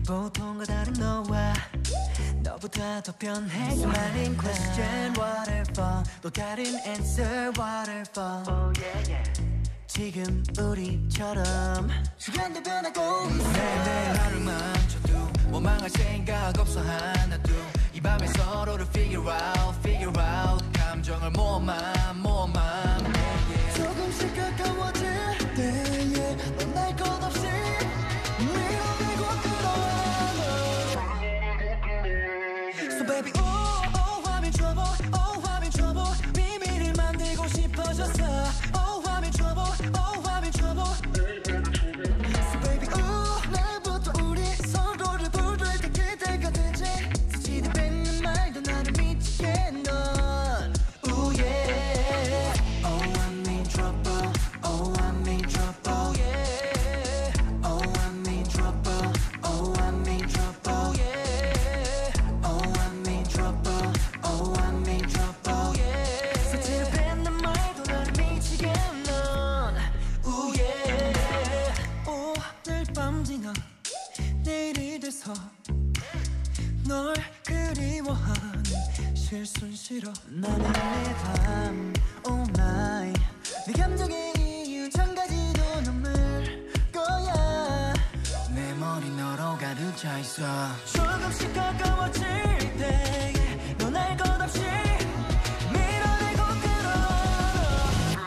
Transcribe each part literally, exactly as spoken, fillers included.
보통과 다른 너와 너보다 더 변해. 수많은 question waterfall, 또 다른 answer waterfall. oh, yeah, yeah. 지금 우리처럼 시간도 변하고 매일매일 하루를 멈춰도 원망할 생각 없어 하나도. 이 밤에 서로를 figure out, figure out. 감정을 모아만 모아만 yeah, yeah. 조금씩 가까워질 때에 넌 날 것 없이 밀어내고 끌어와. So baby oh oh I'm in trouble, oh I'm in trouble. 비밀을 만들고 싶어졌어. oh I'm in trouble, oh I'm in trouble. So baby oh 날부터 우리 서로를 부를 때 기대가 되지. 스치듯 뱉는 말도 나를 미치게 해 넌. Ooh yeah. Oh I'm in trouble, oh I'm in trouble. Yeah. Oh I'm in trouble, oh I'm in trouble. Yeah. Oh I'm in trouble, oh I'm in trouble. Yeah. 스치듯 뱉는 말도 나를 미치게 해 넌. Ooh yeah. 오늘 밤 지나 내일이 돼서 널 그리워하는 실수는 싫어. 나는 내밤 oh my 네 감정의 이유 천 가지도 넘을 거야. 내 머리 너로 가득 차 있어. 조금씩 가까워질 때에 넌 알 것 없이 밀어내고 끌어와.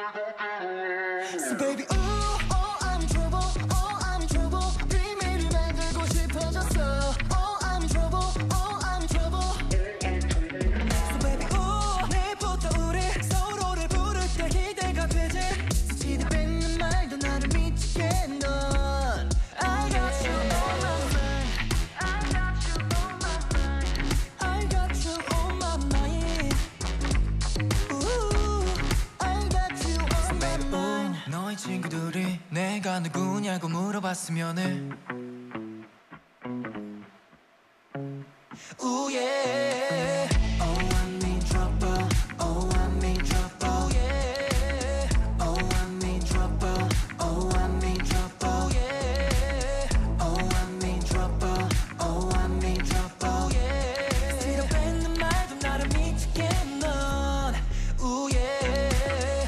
So baby oh oh I'm in trouble, oh I'm in trouble. 비밀을 만들고 싶어졌어. Oh I'm in trouble, oh I'm in trouble. So baby oh 내일부터 우리 서로를 부를 때 기대가 되지. 스치듯 뱉는 말도 나를 미치게 해 넌. I got you on my mind, I got you on my mind, I got you on my mind. Ooh I got you on my mind. 너의 친구들이 내가 누구냐고 물어봤으면 해. Ooh yeah. Oh I'm in trouble, oh I'm in trouble. Yeah. Oh I'm in trouble, oh I'm in trouble. Yeah. Oh I'm in trouble, oh I'm in trouble. Yeah. 스치듯 뱉는 말도 나를 미치게 해 넌. Ooh yeah.